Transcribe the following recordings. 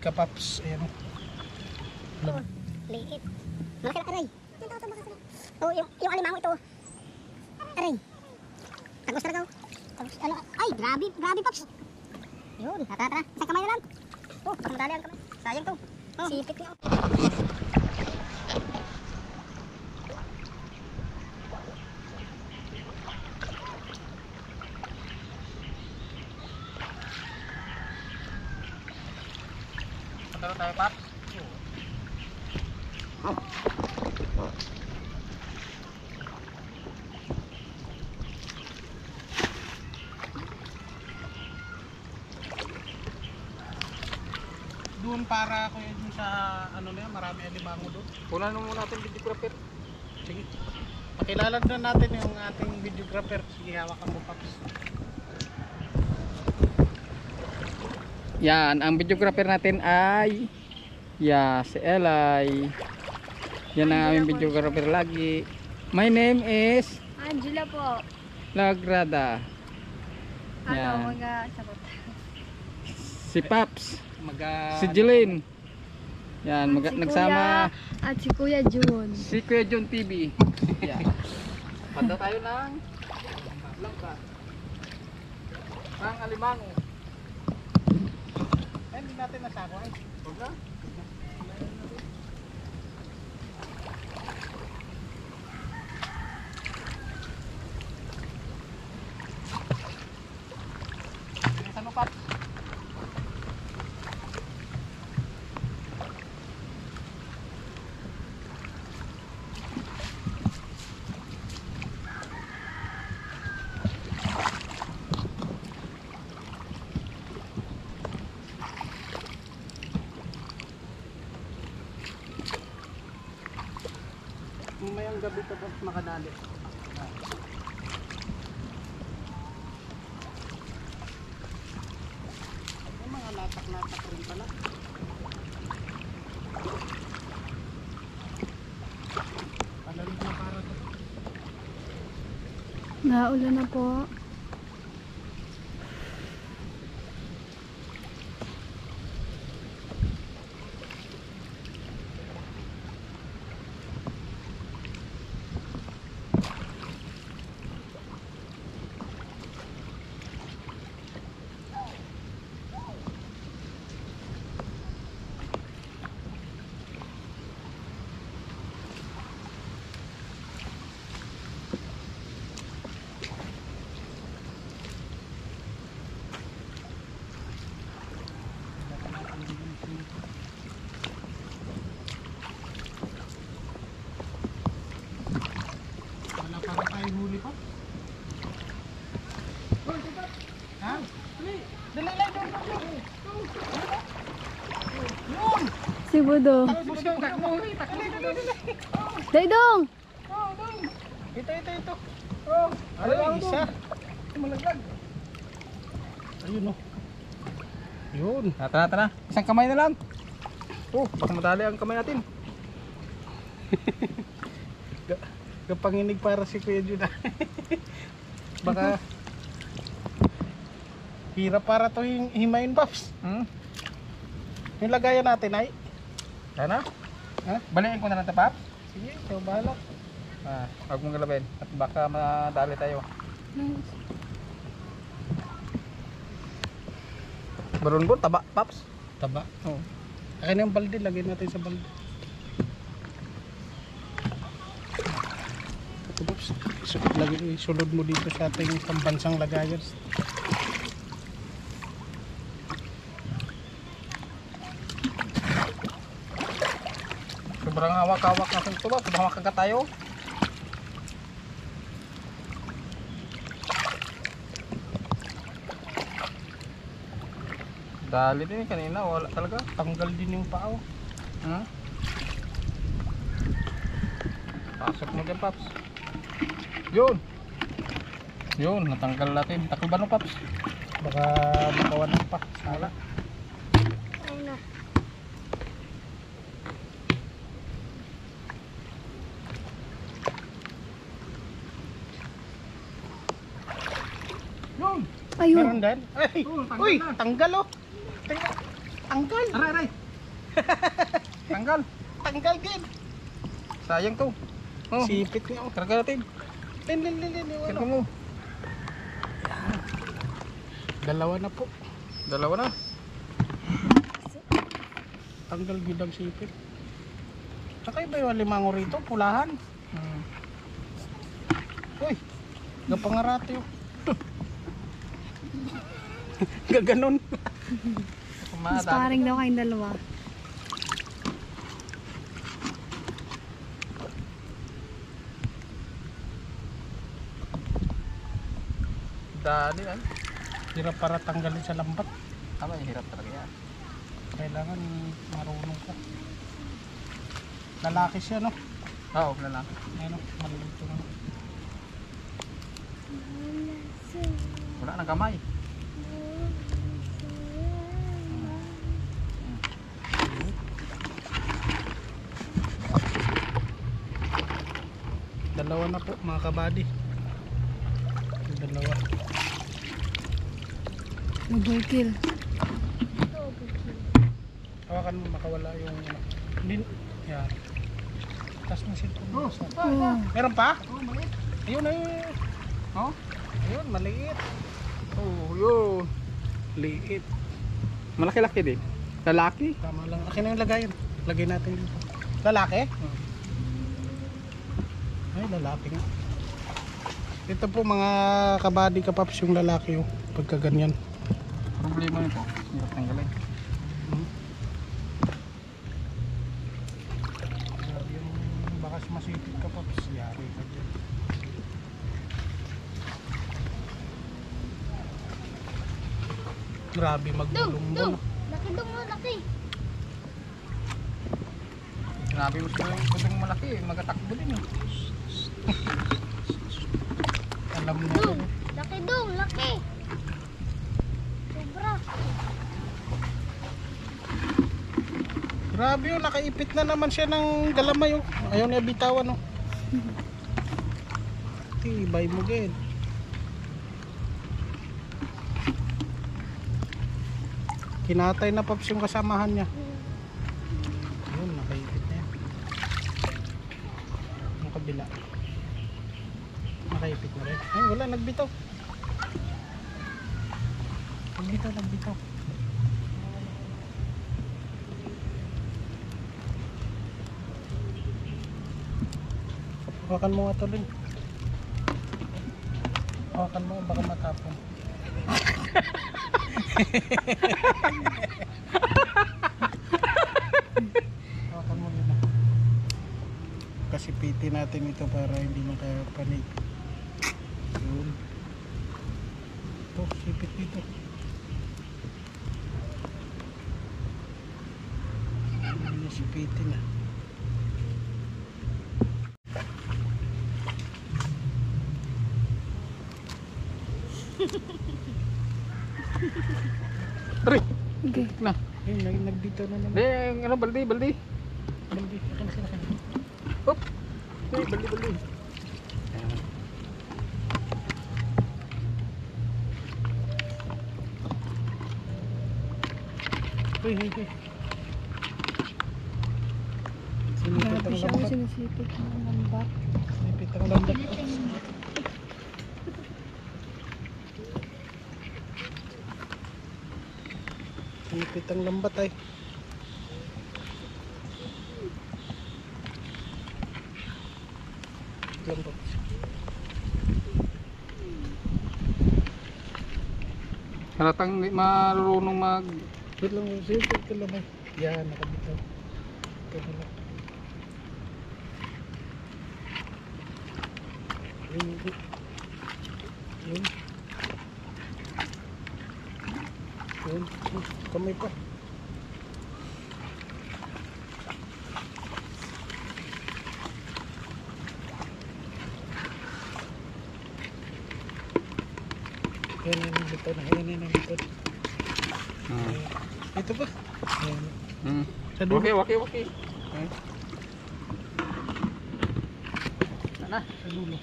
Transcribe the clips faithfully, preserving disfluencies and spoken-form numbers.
Kapaps, ayan. Oh, liit. Malaki na, aray. Oh, yung, yung alimango ito. Aray. Tagos talaga. Tagos, ano, ay, grabe, grabe, Paps. Yun, tara, tara. Isang kamay na lang. Oh, baka madali ang kamay. Sayang to. Oh. Sipit niya. Tara tayo, Pat. Doon para ko yun sa ano na yan, marami alimango doon. Kunan mo muna natin videographer. Sige. Pakilala na natin yung ating videographer. Sige, hawakan mo, Paps. Yan, ang videographer natin ay ya, si Elay. Yan ang aming videographer lagi. My name is Angela po. Lagrada. Ano, Yan. mag-sagot. Si Paps, Maga... si Jeline. Yan, mag Si nagsama Kuya, at si Kuya Jun. si Kuya John T V. Yan. Panda tayo ng langka. Ang alimango. Eh, hindi natin nasako eh. Huwag na. Bilisan mo, Paps. Mamayang gabi ka, Paps, makadali. May mga latak-latak rin pala. Palalig na para to. Naulan na po. Wala para tayo huli pa. Ha? Dali! Dali lang! Yun! Si Budo. Budong! Takbo! Dali! Dali! Dali! Daydong! Oh, dong! Ito, ito, ito! Oh! Ay, isa! Malaglag! Ayun oh! Yun! Tara, tara, tara. Isang kamay na lang. Oh, baka madali ang kamay natin. Kapanginig para si Kuya Jun. Baka hirap para to yung himayin, Paps. Hmm? Yung lagayan natin ay Sana? ha? Balikin ko na lang ito, Paps. Sige, ikaw bahala. Ah, huwag mong galawin. At baka madali tayo. Barunbon, taba, Paps. Taba. Oh. Akin yung balde, lagay natin sa balde. Ito, Paps. So, lagay, sulod mo dito sa ating pambansang lagayan. Sobrang hawak-hawak na ito ba? Sobrang makagat tayo. Dali din eh, kanina, wala talaga. Tanggal din yung pao. Hmm? Pasok mo dyan, Paps. Yun! Yun, natanggal natin. Takloban mo, Paps. Baka makawalan pa. Sala. Ayun na. Yun! Ayun. Meron din? Ay! Oh, tanggal Uy! na. Tanggal oh! Tingnan. Tanggal. Aray, aray. Tanggal. Tanggal din. Sayang to. Oh, Sipit niya. Oh. karga natin. Lin, lin, lin, lin. Yung Karga ano. mo. Dalawa na po. Dalawa na. Tanggal gidang sipit. Tsaka iba yung limango rito. Pulahan. Hmm. Uy. Gapangarate oh. Gaganon. Mas paring daw kayong dalawa. Dali ay. Hirap para tanggalin sa lambat. Tama, hirap talaga yan. Kailangan marunong ka. Lalaki siya no. Oo, wala lang. Ayun oh. Maliit to no. Wala nang kamay. Dalawa na po mga kabady. Dalawa. Double kill. Hawakan mo makawala yung ano. Hindi. Yan. Taas ng cellphone mo. Oh. Meron pa? Ayun ayun. Oh? Ayun maliit. Oh, yun. Liit. Malaki-laki din. Lalaki. Tama lang. Akin na yung lagayan. Lagay natin dito. Lalaki? Ay, lalaki nga. Ito po mga kabady kapaps yung lalaki oh. Pagka ganyan. Problema nito. Hirap tanggalin. Hmm. Grabe yung bakas masipit kapaps. Yari ka dyan. Grabe magbulong-bulong. Laki dong mo, laki. Sinabi mo sila yung putong malaki. Magatakbo din eh. Alam mo Dong, laki dong, laki. Sobra. Grabe yun, nakaipit na naman siya ng galamay oh. Ayaw niya bitawan oh. Tibay mo gid. Kinatay na paps yung kasamahan niya. Yun, nakaipit na yan. Yung kabila. Nakaipit na rin. Ay, wala, nagbitaw. Nagbitaw, nagbitaw. Hawakan mo nga ito rin. Hawakan mo, baka matapon. Hawakan mo yun. Kasi piti natin ito para hindi makapanig. Yun. Ito, sipit dito. Hindi sipitin na. Tari. Okay. Na. Ayun, nag- nagbitaw na naman. Di, ano, baldi, baldi. Baldi, akin na sila kayo. Hop. Di, baldi, baldi. Hey, hey, hey. Sinipit Grabe ang siya lambat. ang sinisipit ng lambat. Sinipit ang lambat. Sinipit ang lambat ay. Lambat. Halatang di marunong mag... Wait lang, sinipit ka lang ay. Yan, nakabitaw. Ito na lang. Yun, yun. Yun. Yun. Yun. Kamay pa. Yan, yan, yan, bitaw na. Yan, yan, yan, bitaw. Hmm. Ito pa. Yan. Hmm. Sa dulo. Okay, okay, okay. Yan. Sana. Sa dulo.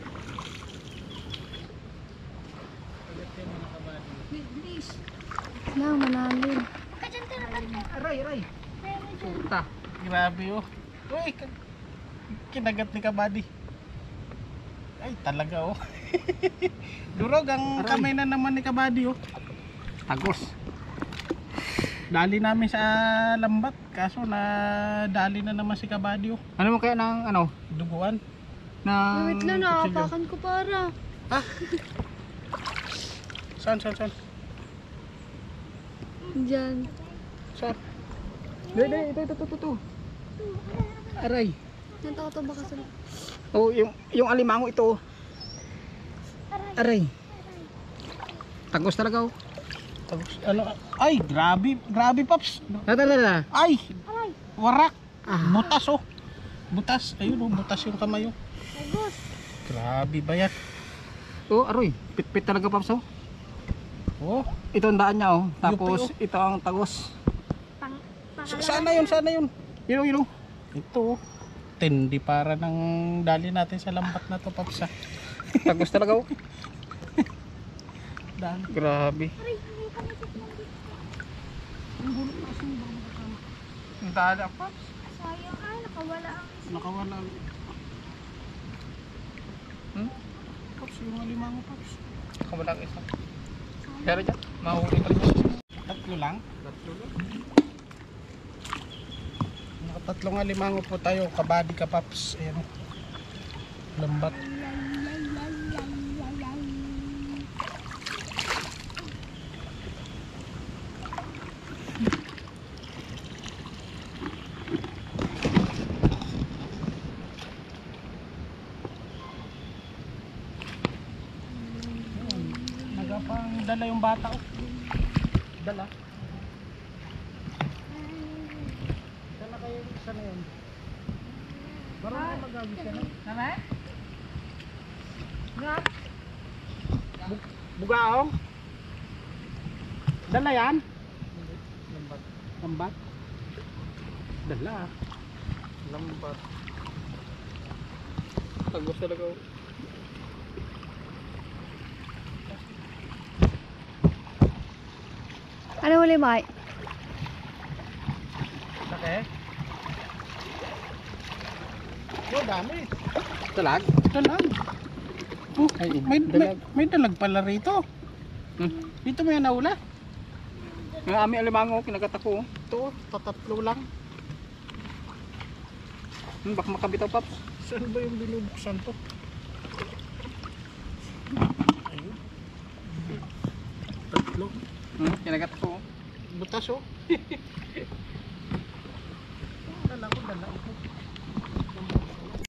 Ulit yan mga kabady. Please. Na, manalim. Aray, aray. Puta. Grabe oh. Uy, k- kinagat ni Kabady. Ay, talaga oh. Durog ang Aray. kamay na naman ni Kabady oh. Tagos. Dali namin sa lambat, kaso na dali na naman si Kabady oh. Ano mo kaya ng ano? Duguan. Ng Wait lang, nakapakan ko para. Saan, saan, saan? Diyan. Saan? Dali, dali, ito, ito, ito, ito. Aray. Nanta ko to baka sa... Oh, yung yung alimango ito. Aray. Tagos talaga oh. Tapos, ano? Ay, grabe, grabe Paps. Tara, tara. Ay, warak. Ah. Butas oh. Butas, ayun oh, butas yung kamay oh. Grabe ba yan? Oh, aroy. Pit-pit talaga paps oh. Oh, Ito ang daan niya oh. Yupi, Tapos oh. ito ang tagos. sa- sana yun, sana yun. Yun oh, yun oh. Ito oh. Tindi para ng dali natin sa lambat na to Paps ah. Tagos talaga oh. Dali. Grabe. Ang dala paps. Sayang ay, nakawala ang Nakawala. Hmm? Paps, yung alimango Paps. Kamulang isa. Pero dyan, mahuli pa rin. Tatlo lang. Tatlo lang. Nakatatlong alimango po tayo. Kabady ka Paps. Ayan oh. Lambat. Nagapang dala yung bata oh. Dala. Dala kayo isa na yun. Marami ka magagawin ka na. Nama? Bug bugaong. Dala yan? Lambat. Lambat? Dala. Lambat. Tagos talaga oh. Ano huli, Mike? Laki? Oh, dami. Talag? Dalag. Oh, Ay, may, may, dalag. may dalag pala rito. Hmm. Dito may naula. Yung aming alimango, kinagat ako oh. Ito, tatatlo lang. Hmm, baka makabitaw paps. Saan ba yung binubuksan to? Ayun. Tatlo. Hmm, kinagat ako oh. Butas oh.